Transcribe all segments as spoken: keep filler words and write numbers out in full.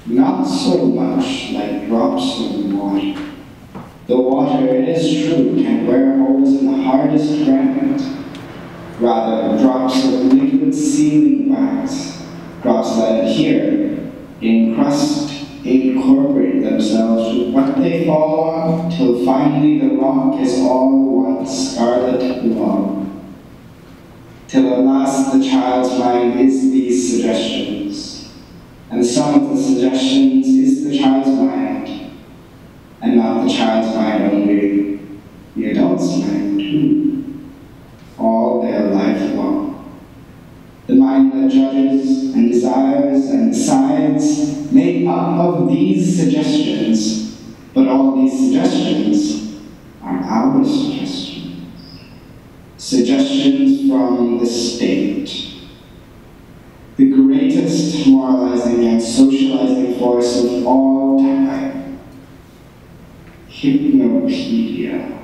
not so much like drops of water. The water, it is true, can wear holes in the hardest granite. Rather, drops of liquid sealing wax, drops that adhere, encrust, incorporate themselves with what they fall on, till finally the rock is all one scarlet glow. Till at last the child's mind is these suggestions, and some of the suggestions is the child's mind, and not the child's mind only, the adult's mind too, all their life long. The mind that judges and desires and decides, made up of these suggestions, but all these suggestions are our suggestions. Suggestions from the state, the greatest moralizing and socializing force of all time, hypnopedia.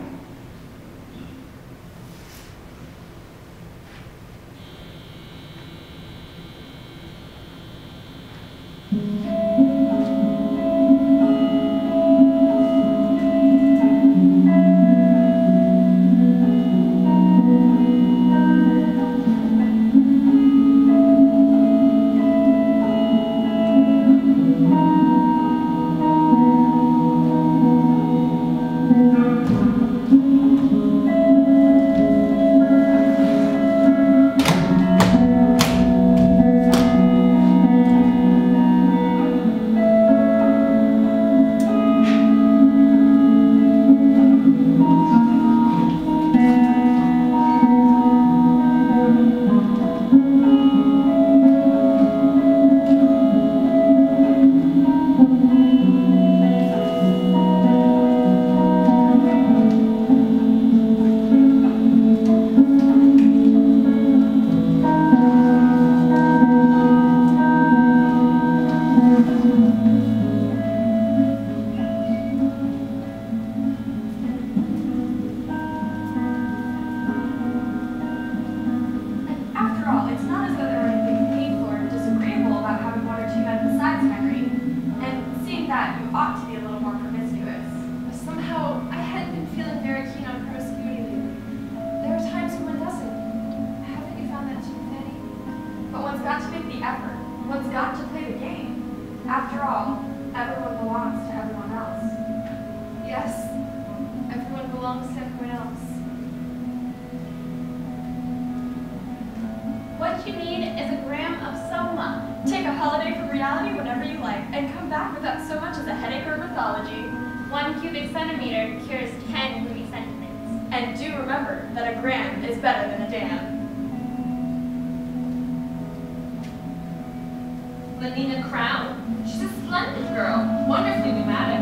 Crown. She's a splendid girl, wonderfully pneumatic.